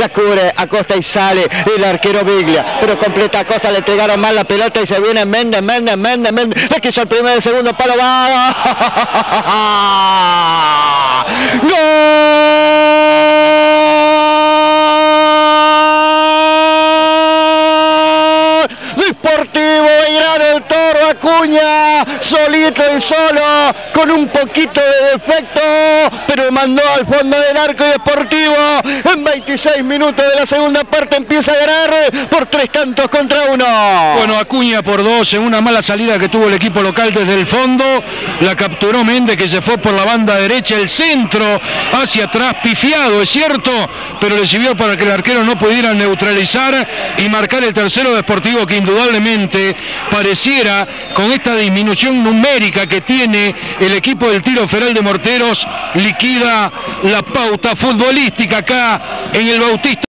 la cubre Acosta y sale el arquero Biglia, pero completa Acosta, le entregaron mal la pelota y se viene Méndez, le quiso el primer, el segundo palo, va. ¡Gol! Deportivo Belgrano, el Toro Acuña, solito y solo, con un poquito de defecto, pero mandó al fondo del arco. Y Deportivo en 26 minutos de la segunda parte empieza a ganar por 3-1. Bueno, Acuña por 2 en una mala salida que tuvo el equipo local desde el fondo, la capturó Méndez, que se fue por la banda derecha, el centro hacia atrás, pifiado es cierto, pero le sirvió para que el arquero no pudiera neutralizar y marcar el tercero. Deportivo, que indudablemente pareciera, con esta disminución numérica que tiene el equipo del Tiro Federal de Morteros, liquida la pauta futbolística acá en el Bautista.